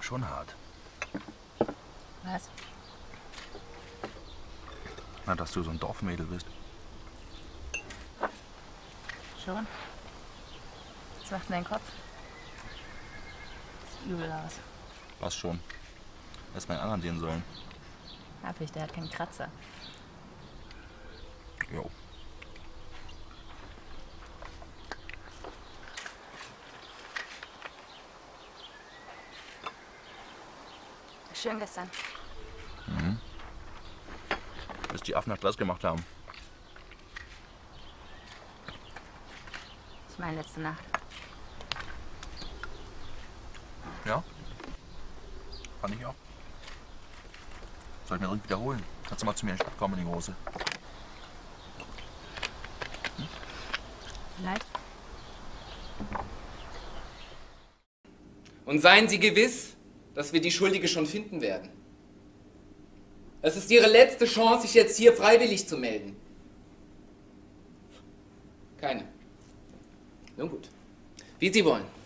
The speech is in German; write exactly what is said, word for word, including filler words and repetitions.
schon hart. Was? Na, dass du so ein Dorfmädel bist. Schon? Was macht denn dein Kopf? Sieht übel aus. Was schon? Hättest mal einen anderen sehen sollen. Hab ich, der hat keinen Kratzer. Jo. Schön gestern. Mhm. Bis die Affen Stress gemacht haben. Ich meine letzte Nacht. Ja? Fand ich auch. Sollten wir direkt wiederholen. Kannst du mal zu mir in die Stadt kommen, die Große? Hm? Vielleicht. Und seien Sie gewiss, dass wir die Schuldige schon finden werden. Es ist Ihre letzte Chance, sich jetzt hier freiwillig zu melden. Keine. Nun gut. Wie Sie wollen.